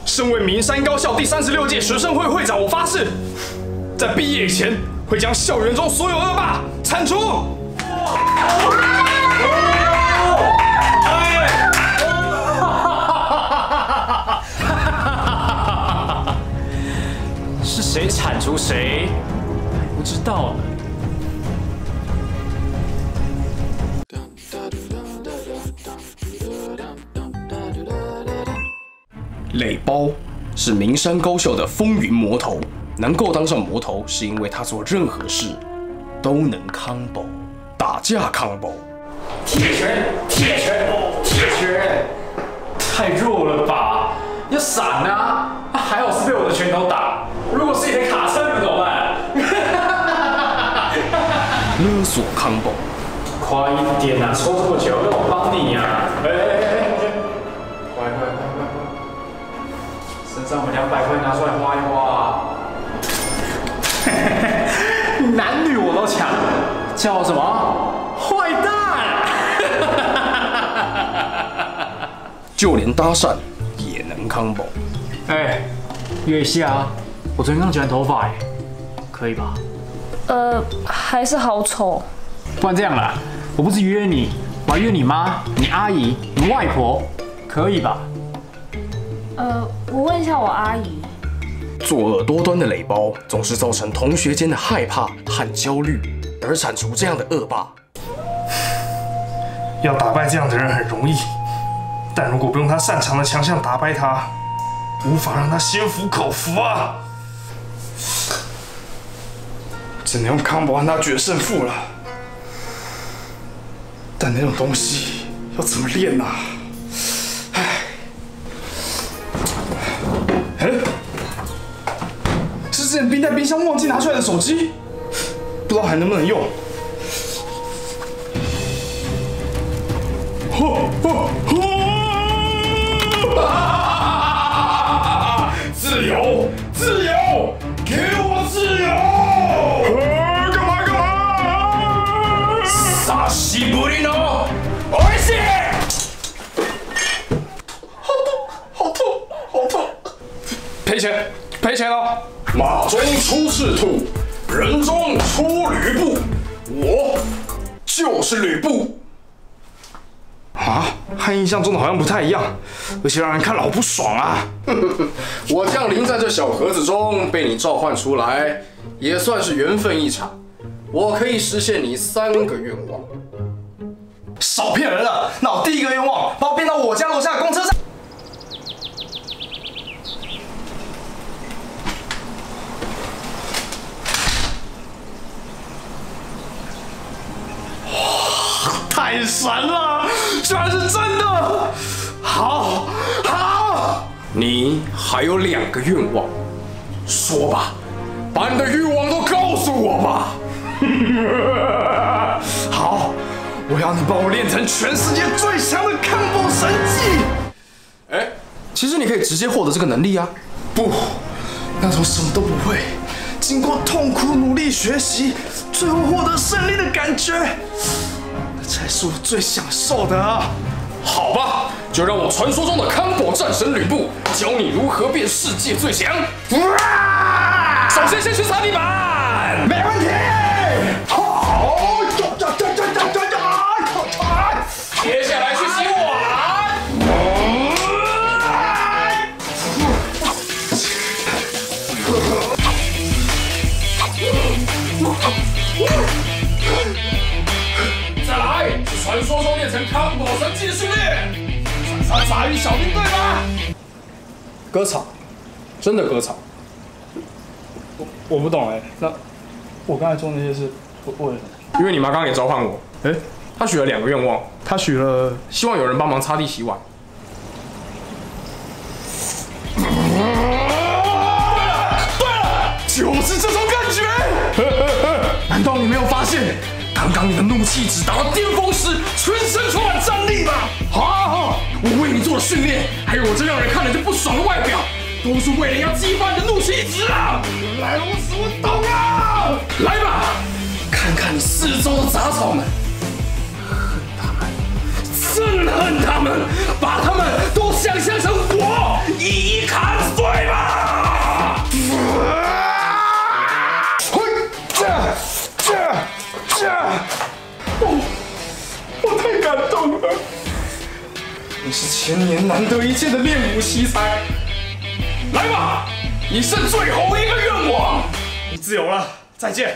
身为名山高校第36届学生会会长，我发誓，在毕业以前会将校园中所有恶霸铲除。 是谁铲除谁？不知道呢。 磊包是名山高校的风云魔头，能够当上魔头，是因为他做任何事都能 combo， 打架 combo。 铁拳，铁拳，铁拳，太弱了吧？要闪啊！还好是被我的拳头打，如果是一台卡车，你们怎么办？ 勒索 combo， 快一点啊！抽这么久，让我帮你呀！快！身上我200块拿出来花一花。男女我都抢，叫我什么？坏蛋！ 就连搭讪也能 combo。 哎，约一下啊！我昨天刚剪完头发耶，可以吧？ 还是好丑。 不然这样啦，我不是约你，我还约你妈、你阿姨、你外婆，可以吧？ 我问一下我阿姨。 作恶多端的磊包总是造成同学间的害怕和焦虑，而铲除这样的恶霸， 要打败这样的人很容易，但如果不用他擅长的强项打败他，无法让他心服口服啊！只能用 combo 让他决胜负了。但那种东西要怎么练啊？是之前冰在冰箱忘记拿出来的手机，不知道还能不能用。自由，自由，给我自由！干嘛干嘛？萨西布里诺，おいしい！好痛，好痛！ 赔钱，赔钱哦！ 马中出赤兔，人中出吕布，我就是吕布。 啊，和印象中的好像不太一样，而且让人看了好不爽啊！ 我降临在这小盒子中，被你召唤出来，也算是缘分一场。我可以实现你3个愿望。 少骗人了！那我第一个愿望，把我变到我家楼下的公车站。哇，太神了！居然是真的！好，好。 你还有2个愿望，说吧，把你的欲望都告诉我吧。 好，我要你帮我练成全世界最强的 combo 神技。 哎， 其实你可以直接获得这个能力啊！ 不，那种什么都不会，经过痛苦努力学习，最后获得胜利的感觉，那才是我最享受的啊！ 好吧，就让我传说中的 combo 战神吕布教你如何变世界最强。首先先去擦地板， 没问题。好， 接下来去洗碗。再来是传说中练成 combo 神技的训练， 杂鱼小兵对吧？ 割草，真的割草。 我不懂哎，那我刚才做那些事为什么？ 因为你妈刚刚也召唤我，她许了2个愿望， 他许了希望有人帮忙擦地洗碗。 对了，就是这种感觉。难道你没有发现，刚刚你的怒气值达到巅峰时，全身充满战力吗？ 好，我为你做的训练，还有我这让人看了就不爽的外表，都是为了要激发你的怒气值啊！原来如此，我懂了。来吧，看看你四周的杂草们，恨他们，憎恨他们，把他们都想象成我。 一一砍碎吧！我太感动了！你是千年难得一见的练武奇才，来吧，你剩最后一个愿望，你自由了，再见。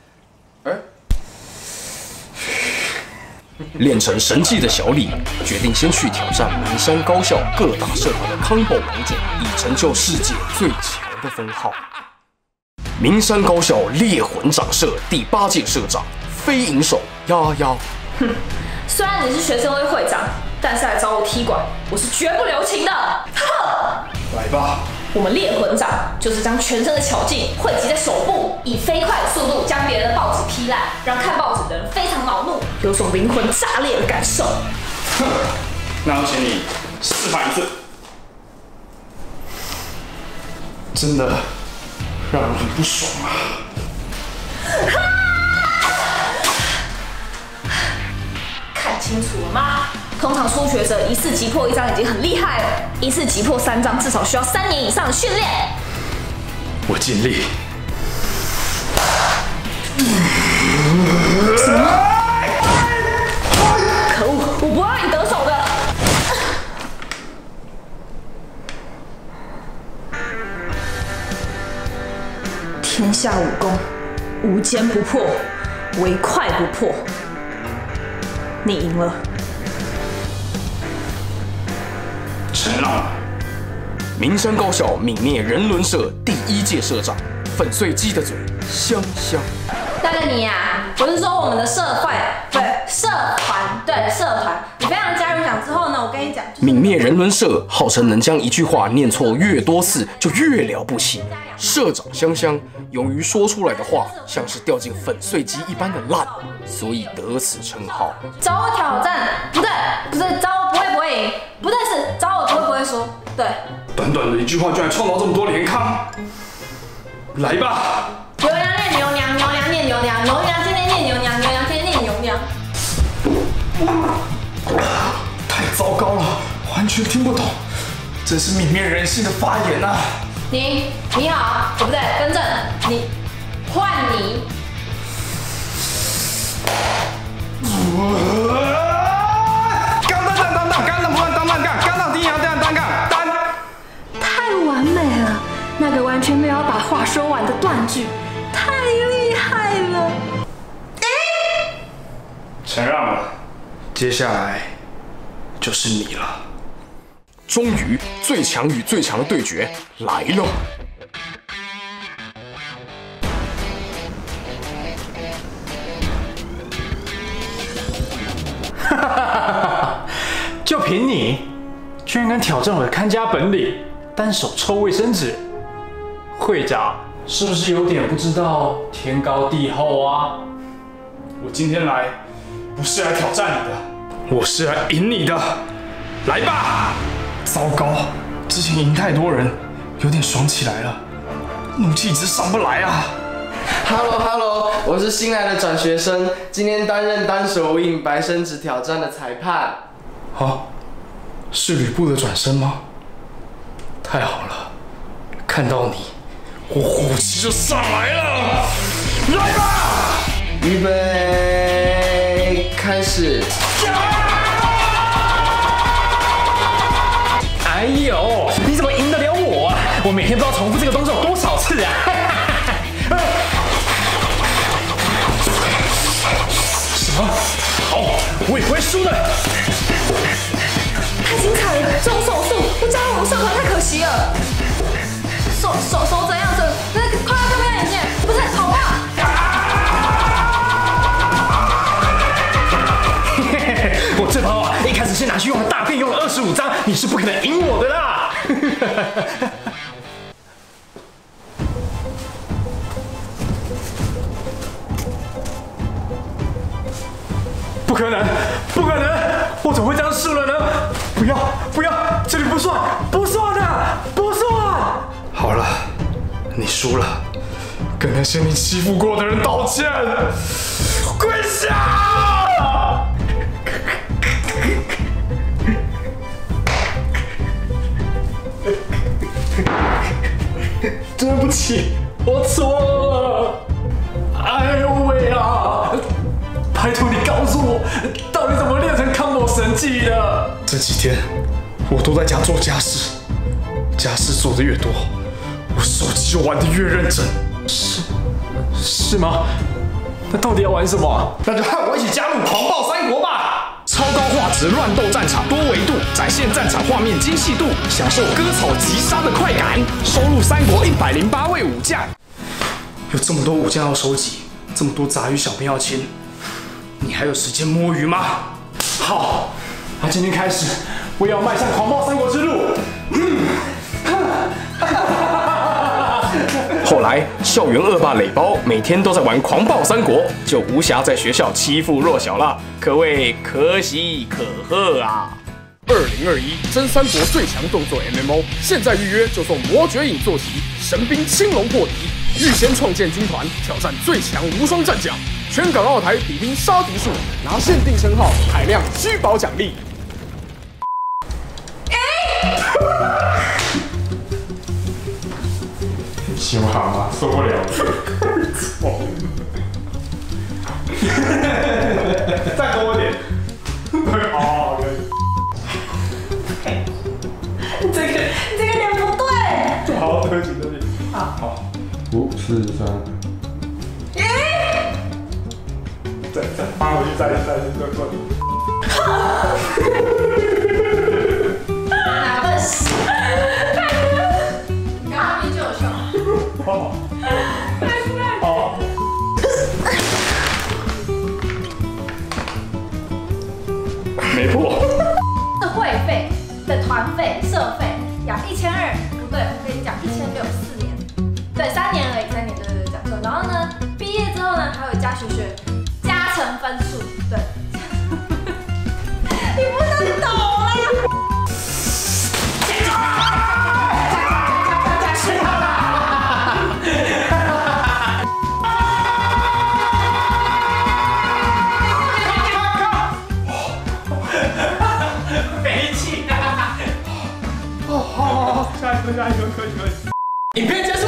练成神技的小李决定先去挑战名山高校各大社团的 combo 王者，以成就世界最强的封号。名山高校猎魂掌社第8届社长飞影手丫丫。 哼，虽然你是学生会会长，但是来找我踢馆，我是绝不留情的。呵， 来吧。 我们猎魂掌就是将全身的巧劲汇集在手部，以飞快的速度将别人的报纸劈烂，让看报纸的人非常恼怒，有种灵魂炸裂的感受。 哼，那要请你示范一次。真的让人很不爽啊！ 看清楚了吗？通常初学者一次击破1张已经很厉害了，一次击破3张至少需要3年以上的训练。 我尽力。 什么？可恶！我不会让你得手的。天下武功，无坚不破，唯快不破。你赢了。 承让。 名山高校泯灭人伦社第1届社长粉碎鸡的嘴香香。 大哥你呀，我是说我们的社团，你非常加入奖之后呢，我跟你讲， 泯灭人伦社号称能将一句话念错越多次就越了不起。社长香香由于说出来的话像是掉进粉碎机一般的烂，所以得此称号。 找我挑战，不是找我不会赢，不对是找我不会说，对。 短短的一句话居然创造这么多连康，来吧！ 牛娘念牛娘，牛娘念牛娘，牛娘天天念牛娘，牛娘天天念牛娘。 太糟糕了，完全听不懂，真是泯灭人性的发言啊！ 你好，不对，更正，换你。太完美了，那个完全没有把话说完的断句，太厉害了。 承让了，接下来就是你了。 终于，最强与最强的对决来了。 哈哈哈！就凭你，居然敢挑战我的看家本领，单手抽卫生纸，会长是不是有点不知道天高地厚啊？ 我今天来不是来挑战你的，我是来赢你的。来吧！糟糕，之前赢太多人，有点爽起来了，怒气一直上不来啊。 Hello， 我是新来的转学生，今天担任单手印白生纸挑战的裁判。 啊，是吕布的转身吗？太好了，看到你，我火气就上来了。来吧！ 预备，开始。 哎呦，你怎么赢得了我啊？我每天不知道重复这个动作有多少次啊！什么？好，我也不会输的。 太精彩了，这种手速不加入我们社团太可惜了。手怎样子？快要看不到眼睛，不是好吧？ 我这包啊，一开始先拿去用了大便，用了25张，你是不可能赢我的啦！不可能，不可能！我怎么会这样输了呢？不要，这里不算，不算的，不算！ 好了，你输了，跟那些你欺负过的人道歉，跪下！ 对不起，我错了。哎呦喂啊！拜托你告诉我，到底怎么练成康某神技的？ 这几天我都在家做家事，家事做的越多，我手机就玩得越认真。 是吗？那到底要玩什么？ 那就和我一起加入狂暴三国吧！超高画质乱斗战场，多维度展现战场画面精细度，享受割草击杀的快感。收录三国108位武将，有这么多武将要收集，这么多杂鱼小兵要清，你还有时间摸鱼吗？ 好，那今天开始，我也要迈向狂暴三国之路。 后来，校园恶霸磊包每天都在玩狂暴三国，就无暇在学校欺负弱小了，可谓可喜可贺啊！2021真三国最强动作 MMO， 现在预约就送魔绝影坐骑、神兵青龙破敌，预先创建军团，挑战最强无双战将，全港澳台比拼杀敌数，拿限定称号，海量虚宝奖励。 行吗？受不了了。再多一点。好，可以。 这个脸不对。 好，对不起，对不起。好。5、4、3。再发回去，再对。 哪个是？你刚刚就有笑。 好。 没破。 是会费的团费、社费要1200，不对，我跟你讲1600，4年，对，3年而已，3年，对，讲错。然后呢，毕业之后呢，还有加学加成分数，对。你不能懂啊！ 没气啊！哦，好，下一个，可以。影片结束。